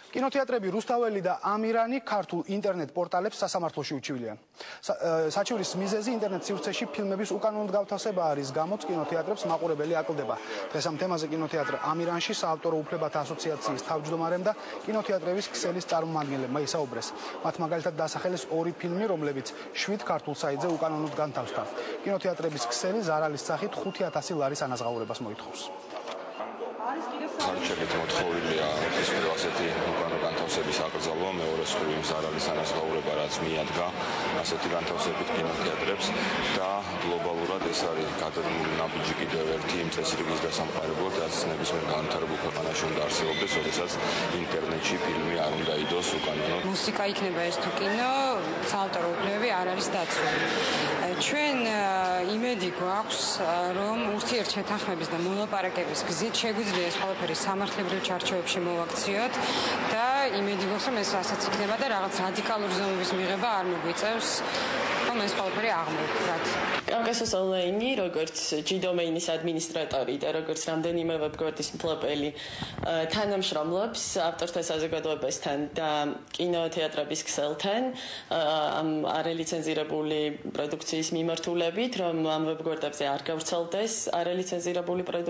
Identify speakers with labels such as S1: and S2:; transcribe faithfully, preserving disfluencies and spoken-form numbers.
S1: კინოთეატრები რუსთაველი და ამირანი ქართულ ინტერნეტ პორტალებს სასამართლოში უჩივლიან. საჩივრის მიზეზი ინტერნეტ სივრცეში ფილმების უკანონოდ გავთავსება არის, გამოც კინოთეატრებს მაყურებელი აკლდება. დღეს ამ თემაზე კინოთეატრ ამირანში საავტორო უფლებათა ასოციაციის თავმჯდომარემ და კინოთეატრების ქსელის წარმომადგენლებმა ისაუბრეს. მათ მაგალითად დასახელეს ორი ფილმი, რომლებიც შვიდ ქართულ საიტზე უკანონოდ განთავსდა. კინოთეატრების ქსელი ზარალის სახით ხუთი ათასი ლარის ანაზღაურებას მოითხოვს.
S2: ხარჯებით მოთხოვილია ის ასეთი უკანონო განთავსების აკრძალვა, მეორე მხრივ ზარალის ანაზღაურება, რაც მიადგა ასეთი განთავსებით კინოთეატრებს და გლობალურად ეს არის გადადგმული ნაბიჯი კიდევ ერთი იმ წესრიგის დასამყარებლად, რაც ნებისმიერ განვითარებულ ქვეყანაში უნდა არსებობდეს, როდესაც ინტერნეტში ფილმი არ უნდა იდოს უკანონოდ.
S3: მუსიკა იქნება ეს თუ კინო, საავტორო უფლებები არ არის დაცული. ჩვენ იმედი გვაქვს, რომ ურთიერთშეთანხმების და მოლაპარაკების გზით შეგვიძლია ეს ყველაფერი სამართლებრივ ჩარჩოებში მოვაქციოთ და იმედი გვაქვს, რომ ეს რასაც იქნება და რაღაც რადიკალური ზომების მიღება არ მოგვიწევს, რომ ეს ყველაფერი აღმოვხვრათ.
S4: კავკასიას ონლაინი, როგორც ჯი დომეინის ადმინისტრატორი და როგორც რამდენიმე ვებგვერდის მფლობელი თანამშრომლობს ავტორთა საზოგადოებასთან და კინოთეატრების ქსელთან ამ არალიცენზირებული პროდუქციის მიმართულებით, რომ ამ ვებგვერდებზე არ გავრცელდეს არალიცენზირებული პროდუქცია.